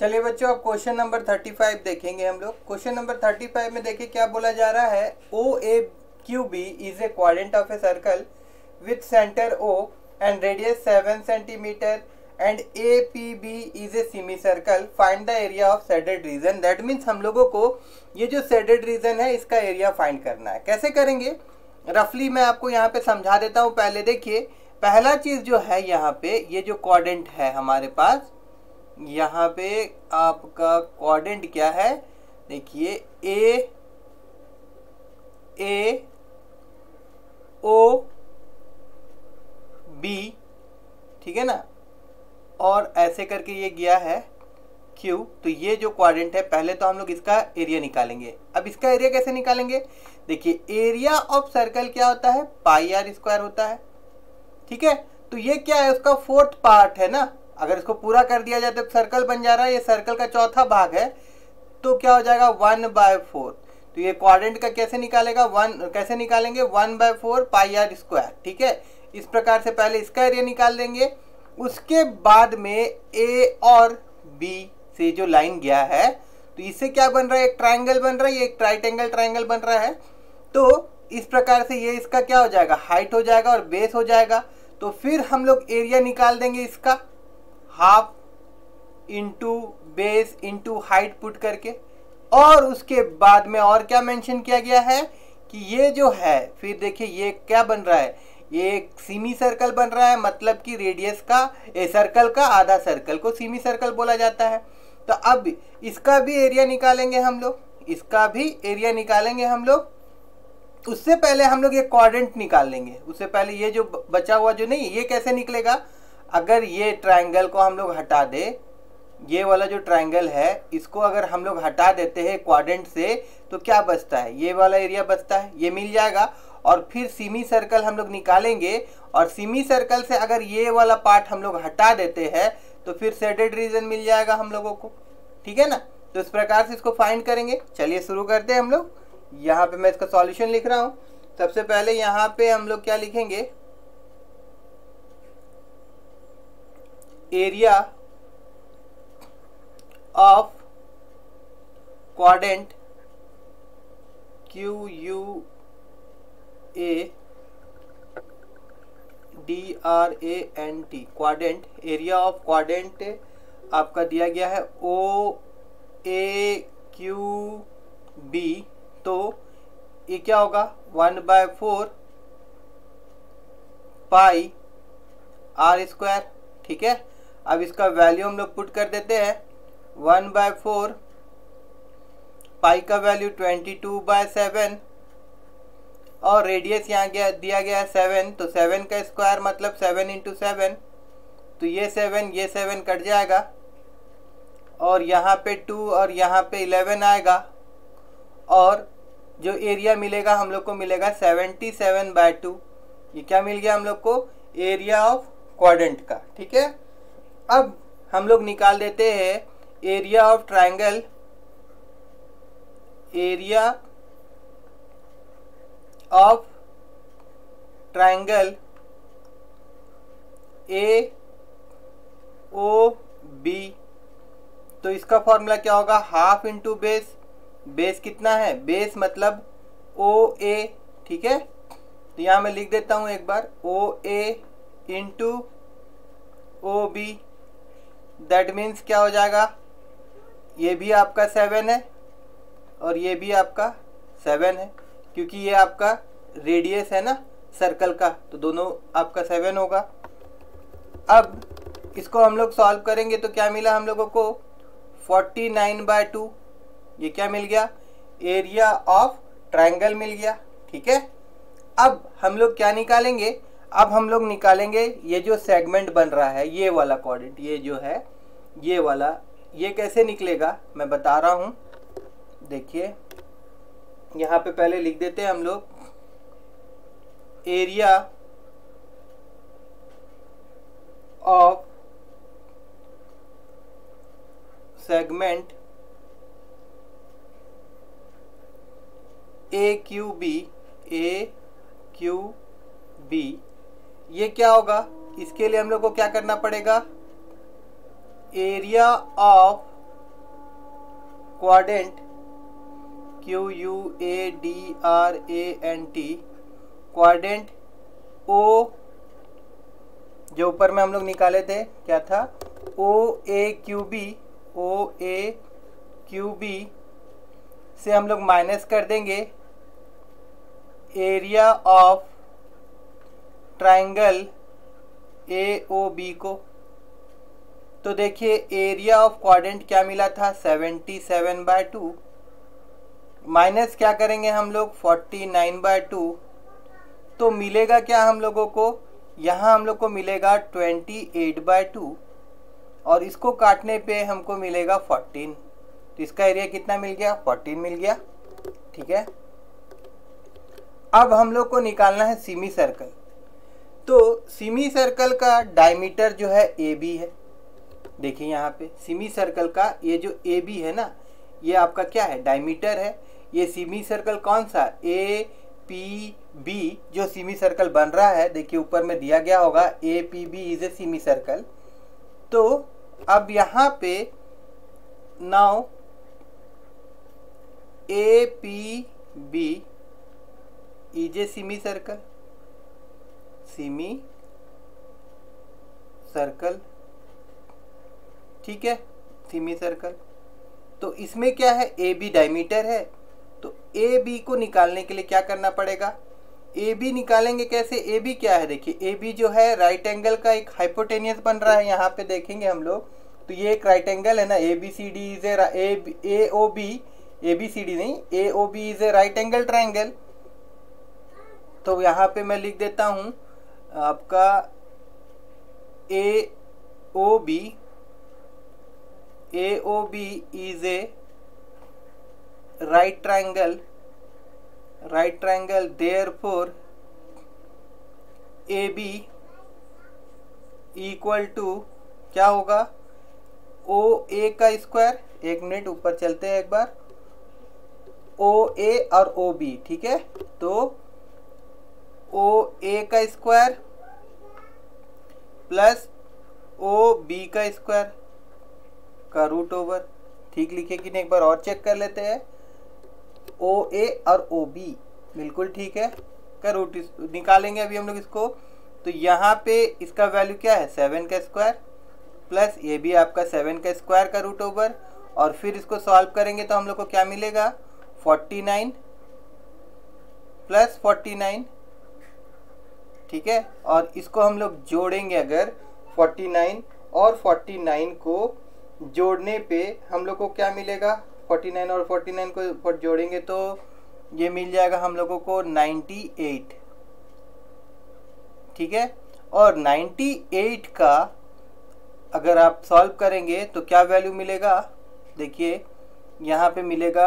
चलिए बच्चों, अब क्वेश्चन नंबर 35 देखेंगे हम लोग। क्वेश्चन नंबर 35 में देखिए क्या बोला जा रहा है। O A Q B is a quadrant of a circle with centre O and radius 7 centimetre and A P B is a semi circle. Find the area of shaded region. That means हम लोगों को ये जो shaded region है इसका area find करना है। कैसे करेंगे, रफली मैं आपको यहाँ पे समझा देता हूँ। पहले देखिए, पहला चीज जो है यहाँ पे, ये जो क्वाड्रेंट है हमारे पास, यहाँ पे आपका क्वाड्रेंट क्या है, देखिए ए ओ बी, ठीक है ना, और ऐसे करके ये गया है क्यू। तो ये जो क्वाड्रेंट है, पहले तो हम लोग इसका एरिया निकालेंगे। अब इसका एरिया कैसे निकालेंगे, देखिए एरिया ऑफ सर्कल क्या होता है, पाई आर स्क्वायर होता है, ठीक है। तो ये क्या है, उसका फोर्थ पार्ट है ना। अगर इसको पूरा कर दिया जाए तो सर्कल बन जा रहा है। ये सर्कल का चौथा भाग है, तो क्या हो जाएगा 1/4। तो ये क्वाड्रेंट का कैसे निकालेंगे, 1/4 पाई आर स्क्वायर, ठीक है। इस प्रकार से पहले इसका एरिया निकाल देंगे। उसके बाद में ए और बी से जो लाइन गया है, तो इससे क्या बन रहा है, एक ट्राइंगल बन रहा है, ये एक राइट ट्राइंगल बन रहा है। तो इस प्रकार से ये इसका क्या हो जाएगा, हाइट हो जाएगा और बेस हो जाएगा। तो फिर हम लोग एरिया निकाल देंगे इसका, half into base into height put करके। और उसके बाद में और क्या मेंशन किया गया है कि ये जो है, फिर देखिए ये क्या बन रहा है, ये एक सेमी सर्कल बन रहा है। मतलब कि रेडियस का, सर्कल का आधा सर्कल को सेमी सर्कल बोला जाता है। तो अब इसका भी एरिया निकालेंगे हम लोग, इसका भी एरिया निकालेंगे हम लोग। उससे पहले हम लोग ये क्वाड्रेंट निकाल लेंगे। उससे पहले ये जो बचा हुआ जो नहीं, ये कैसे निकलेगा, अगर ये ट्रायंगल को हम लोग हटा दे, ये वाला जो ट्रायंगल है इसको अगर हम लोग हटा देते हैं क्वाड्रेंट से, तो क्या बचता है, ये वाला एरिया बचता है, ये मिल जाएगा। और फिर सेमी सर्कल हम लोग निकालेंगे, और सेमी सर्कल से अगर ये वाला पार्ट हम लोग हटा देते हैं तो फिर शेडेड रीजन मिल जाएगा हम लोगों को, ठीक है ना। तो इस प्रकार से इसको फाइंड करेंगे। चलिए शुरू करते हैं हम लोग। यहाँ पे मैं इसका सॉल्यूशन लिख रहा हूँ। सबसे पहले यहाँ पे हम लोग क्या लिखेंगे, area of quadrant QUADRANT, quadrant, area of quadrant आपका दिया गया है OAQB। तो ये क्या होगा, 1/4 पाई आर स्क्वायर, ठीक है। अब इसका वैल्यू हम लोग पुट कर देते हैं। 1/4 पाई का वैल्यू 22/7 और रेडियस यहाँ दिया गया है 7। तो 7 का स्क्वायर मतलब 7 × 7। तो ये 7 कट जाएगा और यहाँ पे 2 और यहाँ पे 11 आएगा। और जो एरिया मिलेगा हम लोग को मिलेगा 77/2। ये क्या मिल गया हम लोग को, एरिया ऑफ क्वाड्रेंट का, ठीक है। अब हम लोग निकाल देते हैं area of triangle, area of triangle AOB। तो इसका फॉर्मूला क्या होगा, हाफ इंटू बेस। बेस कितना है, बेस मतलब OA, ठीक है। तो यहाँ मैं लिख देता हूँ एक बार, OA into OB। That means क्या हो जाएगा, ये भी आपका 7 है और ये भी आपका 7 है, क्योंकि ये आपका रेडियस है ना सर्कल का, तो दोनों आपका 7 होगा। अब इसको हम लोग सॉल्व करेंगे तो क्या मिला हम लोगों को, 49/2। ये क्या मिल गया, एरिया ऑफ ट्रायंगल मिल गया, ठीक है। अब हम लोग क्या निकालेंगे, अब हम लोग निकालेंगे ये जो सेगमेंट बन रहा है, ये वाला क्वाड्रेंट, ये जो है ये वाला, ये कैसे निकलेगा मैं बता रहा हूँ। देखिए यहाँ पे पहले लिख देते हैं हम लोग, एरिया ऑफ सेगमेंट AQB, ये क्या होगा, इसके लिए हम लोग को क्या करना पड़ेगा, area of quadrant QUADRANT quadrant O, जो ऊपर में हम लोग निकाले थे क्या था, OAQB से हम लोग माइनस कर देंगे एरिया ऑफ ट्राइंगल AOB को। तो देखिए एरिया ऑफ क्वाड्रेंट क्या मिला था, 77/2, माइनस क्या करेंगे हम लोग, 49/2, तो मिलेगा क्या हम लोगों को, यहाँ हम लोग को मिलेगा 28/2 और इसको काटने पे हमको मिलेगा 14। तो इसका एरिया कितना मिल गया, 14 मिल गया। ठीक है, अब हम लोग को निकालना है सेमी सर्कल। तो सेमी सर्कल का डायमीटर जो है AB है। देखिए यहाँ पे सेमी सर्कल का ये जो AB है ना, ये आपका क्या है, डायमीटर है। ये सेमी सर्कल कौन सा, APB जो सेमी सर्कल बन रहा है, देखिए ऊपर में दिया गया होगा APB is a semi circle. तो अब यहाँ पे now APB is a semi circle, semi circle, ठीक है, सेमी सर्कल। तो इसमें क्या है, AB डायमीटर है। तो AB को निकालने के लिए क्या करना पड़ेगा, AB निकालेंगे कैसे, AB क्या है, देखिए AB जो है राइट एंगल का एक हाइपोटेनियस बन रहा है, यहाँ पे देखेंगे हम लोग। तो ये एक राइट एंगल है ना, ABCD is a AOB, ABCD नहीं, AOB is a right angle triangle. तो यहाँ पे मैं लिख देता हूँ आपका AOB is a right triangle, therefore AB equal to क्या होगा, OA का स्क्वायर, एक मिनट ऊपर चलते हैं एक बार, OA और OB, ठीक है। तो OA का स्क्वायर प्लस OB का स्क्वायर का रूट ओवर, ठीक लिखे कि नहीं, एक बार और चेक कर लेते हैं। OA और OB बिल्कुल ठीक है, का रूट निकालेंगे अभी हम लोग इसको। तो यहाँ पे इसका वैल्यू क्या है, 7 का स्क्वायर प्लस ये भी आपका 7 का स्क्वायर का रूट ओवर, और फिर इसको सॉल्व करेंगे तो हम लोग को क्या मिलेगा, 49 प्लस 49, ठीक है। और इसको हम लोग जोड़ेंगे, अगर 49 और 49 को जोड़ने पे हम लोग को क्या मिलेगा, 49 और 49 को जोड़ेंगे तो ये मिल जाएगा हम लोगों को 98, ठीक है। और 98 का अगर आप सॉल्व करेंगे तो क्या वैल्यू मिलेगा, देखिए यहाँ पे मिलेगा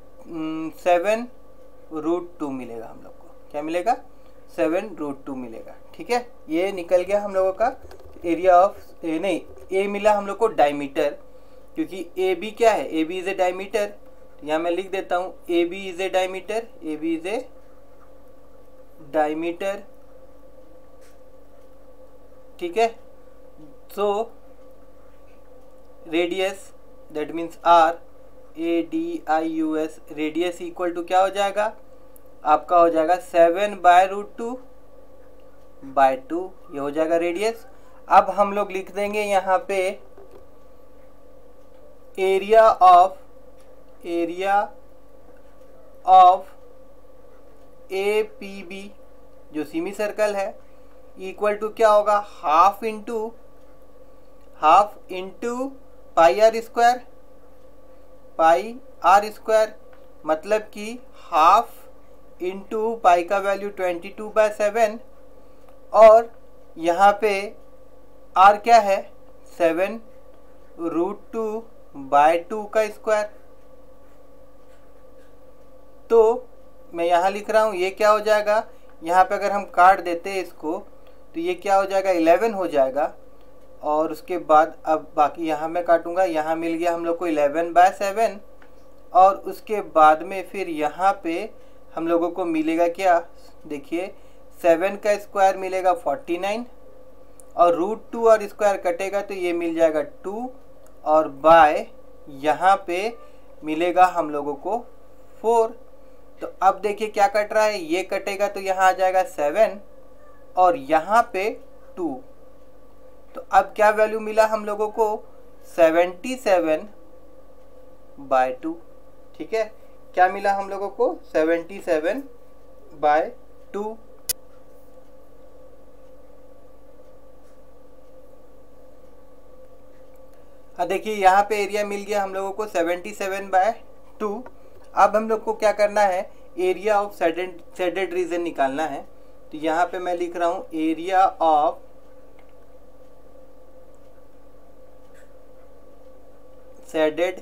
7√2 मिलेगा हम लोग को, क्या मिलेगा, 7√2 मिलेगा, ठीक है। ये निकल गया हम लोगों का एरिया ऑफ, नहीं ए मिला हम लोग को डायमीटर, क्योंकि ए बी क्या है, A B is a diameter. यहाँ मैं लिख देता हूँ A B is a diameter, A B is a diameter, ठीक है। So radius that means R, ADIUS, radius equal to क्या हो जाएगा, आपका हो जाएगा 7/√2/2, ये हो जाएगा रेडियस। अब हम लोग लिख देंगे यहाँ पे एरिया ऑफ APB जो सेमी सर्कल है इक्वल टू क्या होगा, half into pi R square, मतलब कि हाफ इंटू पाई का वैल्यू 22/7, और यहाँ पे आर क्या है, 7√2/2 का स्क्वायर। तो मैं यहाँ लिख रहा हूँ, ये क्या हो जाएगा, यहाँ पे अगर हम काट देते हैं इसको तो ये क्या हो जाएगा, 11 हो जाएगा। और उसके बाद अब बाकी यहाँ मैं काटूंगा, यहाँ मिल गया हम लोग को 11/7, और उसके बाद में फिर यहाँ पे हम लोगों को मिलेगा क्या, देखिए 7 का स्क्वायर मिलेगा 49, और √2 और स्क्वायर कटेगा तो ये मिल जाएगा 2, और बाय यहाँ पे मिलेगा हम लोगों को 4। तो अब देखिए क्या कट रहा है, ये कटेगा तो यहाँ आ जाएगा 7 और यहाँ पे 2। तो अब क्या वैल्यू मिला हम लोगों को, 77/2। ठीक है, क्या मिला हम लोगों को, 77/2। हाँ देखिए यहाँ पे एरिया मिल गया हम लोगों को 77/2। अब हम लोग को क्या करना है, एरिया ऑफ शेडेड रीजन निकालना है। तो यहाँ पे मैं लिख रहा हूँ area of shaded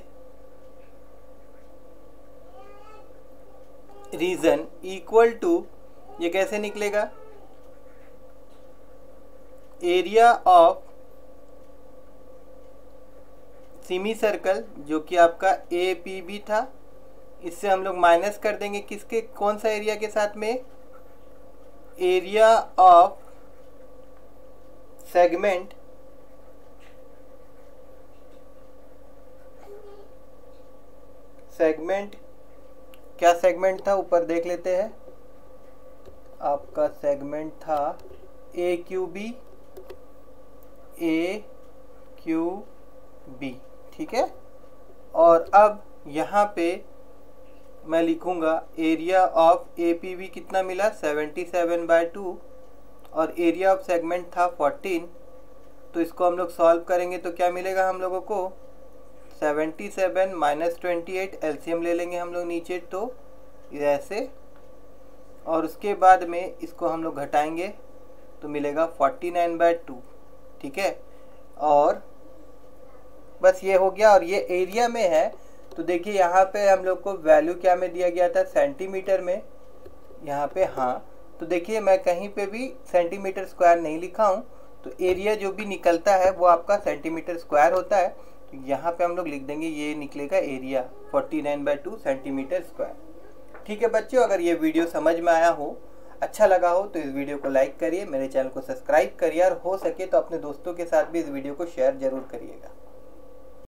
region equal to, ये कैसे निकलेगा, एरिया ऑफ सेमी सर्कल जो कि आपका ए पी बी था, इससे हम लोग माइनस कर देंगे किसके, कौन सा एरिया के साथ में, एरिया ऑफ सेगमेंट क्या सेगमेंट था ऊपर देख लेते हैं। आपका सेगमेंट था ए क्यू बी, ठीक है। और अब यहाँ पे मैं लिखूंगा area of A P B कितना मिला, 77/2 और एरिया ऑफ सेगमेंट था 14। तो इसको हम लोग सॉल्व करेंगे तो क्या मिलेगा हम लोगों को, 77 - 28, एलसीएम ले लेंगे हम लोग नीचे तो ऐसे, और उसके बाद में इसको हम लोग घटाएंगे तो मिलेगा 49/2। ठीक है, और बस ये हो गया। और ये एरिया में है तो देखिए यहाँ पे हम लोग को वैल्यू क्या में दिया गया था, सेंटीमीटर में यहाँ पे। हाँ तो देखिए मैं कहीं पे भी सेंटीमीटर स्क्वायर नहीं लिखा हूँ, तो एरिया जो भी निकलता है वो आपका सेंटीमीटर स्क्वायर होता है। तो यहाँ पे हम लोग लिख देंगे, ये निकलेगा एरिया 49/2 सेंटीमीटर स्क्वायर। ठीक है बच्चों, अगर ये वीडियो समझ में आया हो, अच्छा लगा हो तो इस वीडियो को लाइक करिए, मेरे चैनल को सब्सक्राइब करिए और हो सके तो अपने दोस्तों के साथ भी इस वीडियो को शेयर जरूर करिएगा।